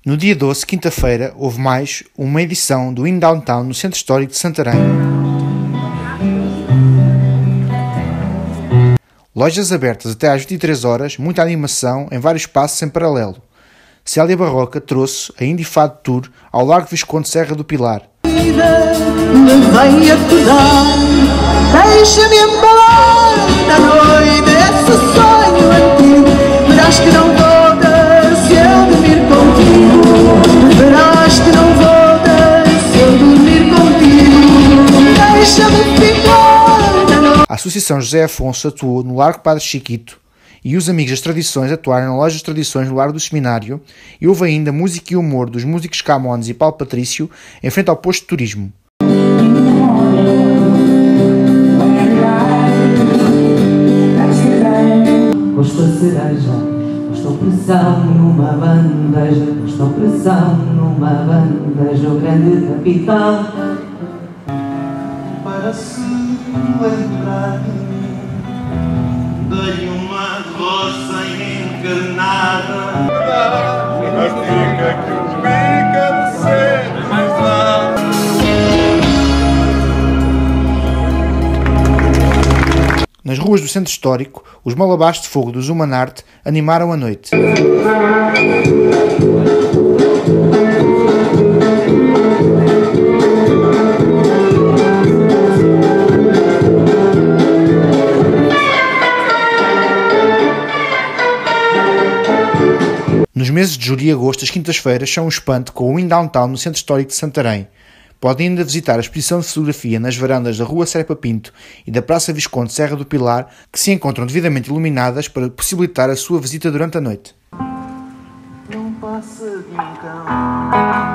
No dia 12, quinta-feira, houve mais uma edição do In Downtown no Centro Histórico de Santarém. Lojas abertas até às 23 horas, muita animação em vários espaços em paralelo. Célia Barroca trouxe a Indie Fado Tour ao Largo Visconde Serra do Pilar. Me vem acusar, deixa-me embalar na noite desse sonho antigo. Verás que não voltas se eu dormir contigo. Verás que não voltas se eu dormir contigo. Deixa-me ficar na noite. A Associação José Afonso atuou no Largo Padre Chiquito e os Amigos das Tradições atuaram na Loja das Tradições no Largo do Seminário, e houve ainda música e humor dos músicos Camões e Paulo Patrício em frente ao posto de turismo. Gosto de cereja, gosto pressão numa bandeja, gosto pressão numa bandeja, o grande capitão. Para se lembrar de mim, dei uma roça encarnada. Mas fica que o pica de ser mais alto. Nas ruas do Centro Histórico, os malabares de fogo do Zumanarte animaram a noite. Nos meses de julho e agosto, as quintas-feiras são um espanto com o In Downtown no Centro Histórico de Santarém. Podem ainda visitar a exposição de fotografia nas varandas da Rua Serpa Pinto e da Praça Visconde Serra do Pilar, que se encontram devidamente iluminadas para possibilitar a sua visita durante a noite. Não passa de então.